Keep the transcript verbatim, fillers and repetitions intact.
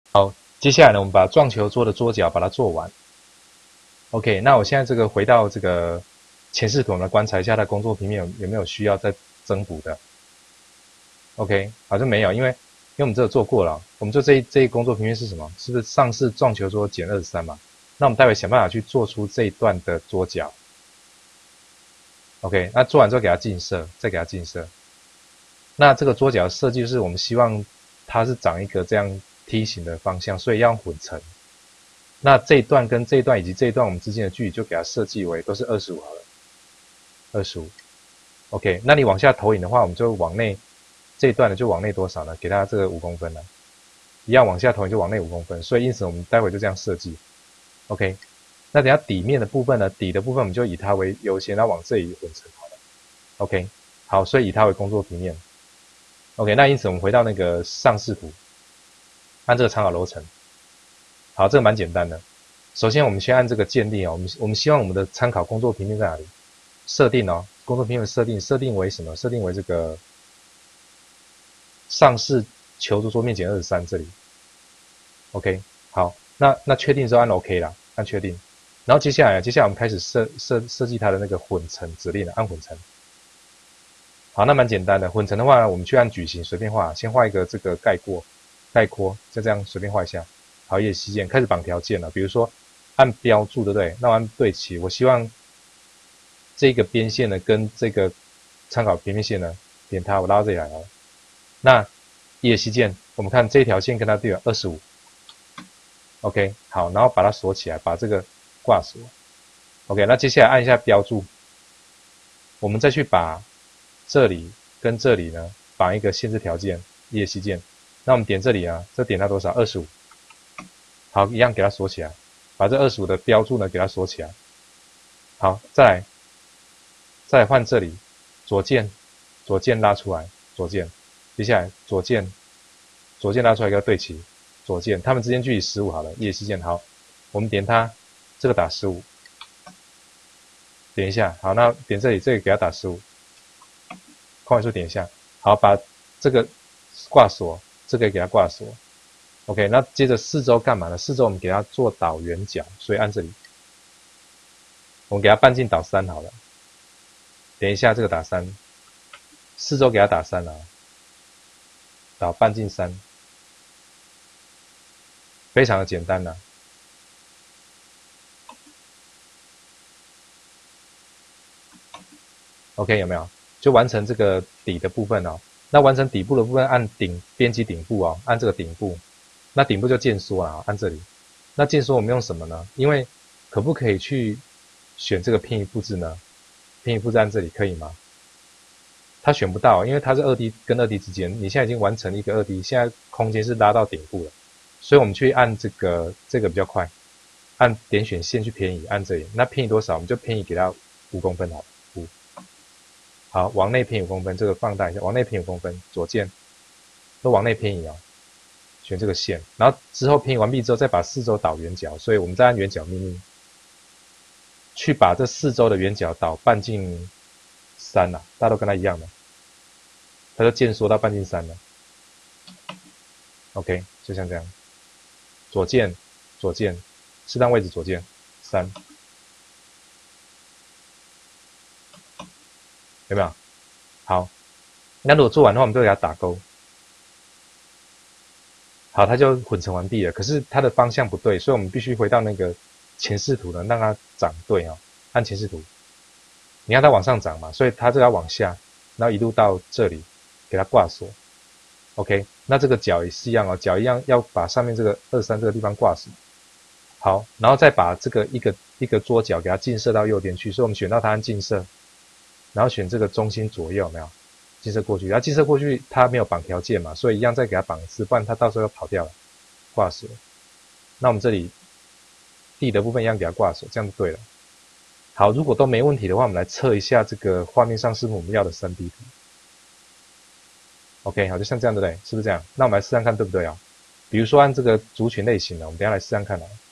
好，接下来呢，我们把撞球桌的桌脚把它做完。OK，那我现在这个回到这个前视图，我们来观察一下它工作平面有有没有需要再增补的。OK， 好像没有，因为因为我们这个做过了，我们就这一这一工作平面是什么？是不是上视撞球桌减二十三嘛？那我们待会想办法去做出这一段的桌脚。OK， 那做完之后给它近色，再给它近色。那这个桌脚设计就是我们希望它是长一个这样梯形的方向，所以要混成。那这一段跟这一段以及这一段我们之间的距离就给它设计为都是二十五好了，二十五。OK， 那你往下投影的话，我们就往内这一段呢就往内多少呢？给它这个五公分了，一样往下投影就往内五公分，所以因此我们待会就这样设计。OK， 那等下底面的部分呢，底的部分我们就以它为优先，然后往这里混成好了。OK， 好，所以以它为工作平面。OK， 那因此我们回到那个上视图，按这个参考楼层。好，这个蛮简单的。首先我们先按这个建立哦，我们我们希望我们的参考工作平面在哪里？设定哦，工作平面设定设定为什么？设定为这个上视球桌桌面减二十三这里。OK， 好，那那确定之后按 OK 啦，按确定。然后接下来接下来我们开始设设设计它的那个混成指令了，按混成。好，那蛮简单的。混成的话，我们去按矩形随便画，先画一个这个概括，概括，就这样随便画一下。好，也西键开始绑条件了，比如说按标注，对不对？那我按对齐，我希望这个边线呢跟这个参考平面线呢，点它，我拉到这里来了。那也西键，我们看这条线跟它对了二十五。OK， 好，然后把它锁起来，把这个挂锁。OK， 那接下来按一下标注，我们再去把这里跟这里呢绑一个限制条件，也西键。那我们点这里啊，这点它多少？二十五。好，一样给它锁起来，把这二十五的标注呢给它锁起来。好，再来，再来换这里，左键，左键拉出来，左键，接下来左键，左键拉出来给它对齐，左键，它们之间距离十五好了，也西键。好，我们点它，这个打十五，点一下，好，那点这里，这个给它打十五，空位数点一下，好，把这个挂锁，这个给它挂锁。OK， 那接着四周干嘛呢？四周我们给它做导圆角，所以按这里，我们给它半径导三好了。点一下这个打三，四周给它打三啊，导半径三，非常的简单呐、啊。OK， 有没有？就完成这个底的部分哦。那完成底部的部分，按顶编辑顶部哦，按这个顶部。那顶部就渐缩啊，按这里。那渐缩我们用什么呢？因为可不可以去选这个偏移复制呢？偏移复制按这里可以吗？它选不到，因为它是二 D 跟二 D 之间，你现在已经完成一个二 D， 现在空间是拉到顶部了，所以我们去按这个这个比较快，按点选线去偏移，按这里。那偏移多少？我们就偏移给它五公分好了，五。好，往内偏五公分，这个放大一下，往内偏五公分，左键都往内偏移哦。选这个线，然后之后偏移完毕之后，再把四周导圆角，所以我们再按圆角命令，去把这四周的圆角导半径三啊，大家都跟它一样的，它就渐缩到半径三了。OK， 就像这样，左键，左键，适当位置左键，三，有没有？好，那如果做完的话，我们就给它打勾。好，它就混成完毕了。可是它的方向不对，所以我们必须回到那个前视图呢，让它长对啊、哦。按前视图，你看它往上涨嘛，所以它这个要往下，然后一路到这里，给它挂锁。OK， 那这个角也是一样哦，角一样要把上面这个二三这个地方挂死。好，然后再把这个一个一个桌角给它近射到右边去，所以我们选到它按近射，然后选这个中心左右有没有？近射过去，然后近射过去它没有绑条件嘛，所以一样再给它绑一次，不然它到时候要跑掉了，挂锁。那我们这里地的部分一样给它挂锁，这样就对了。好，如果都没问题的话，我们来测一下这个画面上是不是我们要的 三 D 图。OK， 好，就像这样对不对？是不是这样？那我们来试试看对不对啊？比如说按这个族群类型呢，我们等一下来试试看啊。